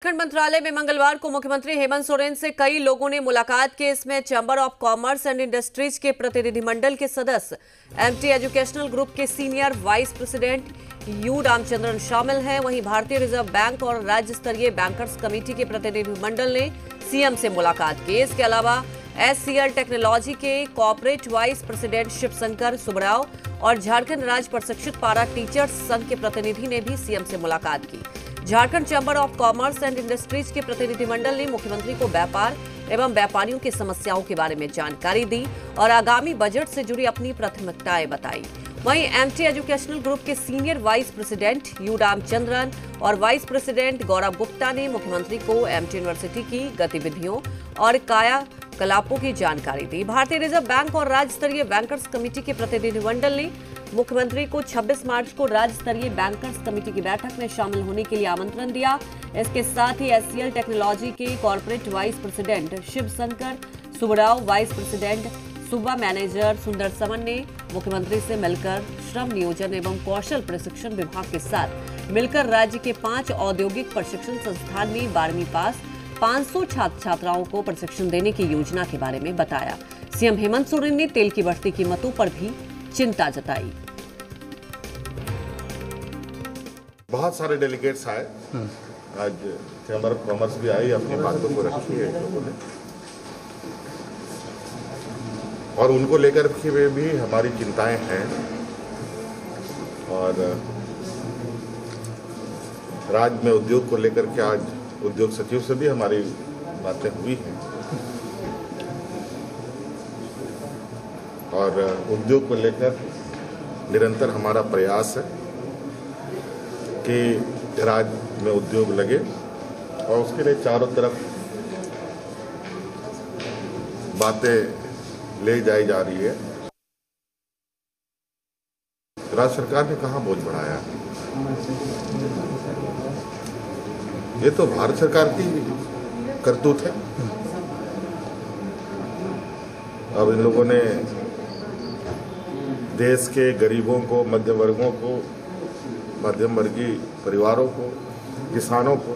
झारखंड मंत्रालय में मंगलवार को मुख्यमंत्री हेमंत सोरेन से कई लोगों ने मुलाकात की। इसमें chamber of commerce and industries के प्रतिनिधिमंडल के सदस्य, एमटी एजुकेशनल ग्रुप के senior vice president U Ramachandran शामिल हैं। वहीं भारतीय रिजर्व बैंक और राज्य स्तरीय बैंकर्स कमेटी के प्रतिनिधिमंडल ने सीएम से मुलाकात की। इसके अलावा एससीएल टेक्नोलॉजी के corporate vice president Shivshankar Subbarao और झारखंड राज्य प्रशिक्षित पारा टीचर्स संघ के प्रतिनिधि ने भी सीएम से मुलाकात की। Jharkhand chamber of commerce and industries के प्रतिनिधिमंडल ने मुख्यमंत्री को व्यापार एवं व्यापारियों की समस्याओं के बारे में जानकारी दी और आगामी बजट से जुड़ी अपनी प्राथमिकताएं बताई। वहीं एमटी एजुकेशनल ग्रुप के senior vice president U Ramachandran और वाइस प्रेसिडेंट गौरव गुप्ता ने मुख्यमंत्री को एमटी यूनिवर्सिटी की गतिविधियों और कायाकलापों की जानकारी दी। भारतीय रिजर्व बैंक और राज्य स्तरीय बैंकर्स कमेटी के प्रतिनिधिमंडल ने मुख्यमंत्री को 26 मार्च को राज्य स्तरीय बैंकर्स कमेटी की बैठक में शामिल होने के लिए आमंत्रण दिया। इसके साथ ही एससीएल टेक्नोलॉजी के corporate vice president Shivshankar Subbarao, vice president सूबा मैनेजर सुंदर समन ने मुख्यमंत्री से मिलकर श्रम नियोजन एवं कौशल प्रशिक्षण विभाग के साथ मिलकर राज्य के 5 औद्योगिक प्रशिक्षण संस्थान में 12वीं पास 500 छात्र छात्राओं को प्रशिक्षण देने की योजना के बारे में बताया। सीएम हेमंत सोरेन ने तेल की बढ़ती कीमतों पर भी चिंता जताई। बहुत सारे डेलीगेट्स आए, आज चैंबर ऑफ कॉमर्स भी आई, अपनी बातों को रखी है लोगों ने, और उनको लेकर के भी हमारी चिंताएं हैं। और राज्य में उद्योग को लेकर के आज उद्योग सचिव से भी हमारी बातें हुई हैं और उद्योग को लेकर निरंतर हमारा प्रयास है कि राज्य में उद्योग लगे और उसके लिए चारों तरफ बातें ले जाई जा रही है। राज्य सरकार ने कहाँ बोझ बढ़ाया, ये तो भारत सरकार की करतूत है। अब इन लोगों ने देश के गरीबों को, मध्यम वर्गों को, मध्यम वर्गीय परिवारों को, किसानों को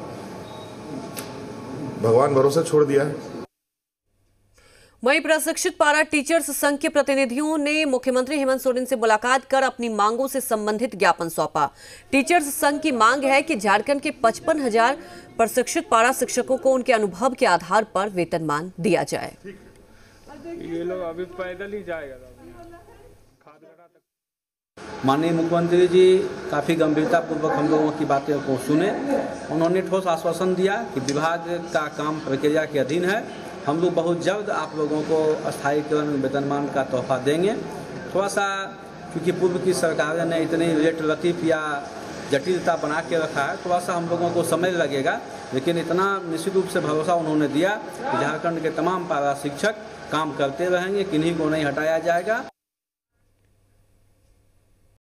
भगवान भरोसे छोड़ दिया है। वहीं प्रशिक्षित पारा टीचर्स संघ के प्रतिनिधियों ने मुख्यमंत्री हेमंत सोरेन से मुलाकात कर अपनी मांगों से संबंधित ज्ञापन सौंपा। टीचर्स संघ की मांग है कि झारखंड के 55,000 प्रशिक्षित पारा शिक्षकों को उनके अनुभव के आधार पर वेतनमान दिया जाए। ये लोग अभी पैदल ही जाएगा। माननीय मुख्यमंत्री जी काफ़ी गंभीरतापूर्वक हम लोगों की बातों को सुने। उन्होंने ठोस आश्वासन दिया कि विभाग का काम प्रक्रिया के अधीन है, हम लोग बहुत जल्द आप लोगों को स्थायीकरण वेतनमान का तोहफा देंगे। थोड़ा सा क्योंकि पूर्व की सरकार ने इतनी रेट लतीफ़ या जटिलता बना के रखा है, थोड़ा सा हम लोगों को समय लगेगा, लेकिन इतना निश्चित रूप से भरोसा उन्होंने दिया कि झारखंड के तमाम पारा शिक्षक काम करते रहेंगे, किन्हीं को नहीं हटाया जाएगा।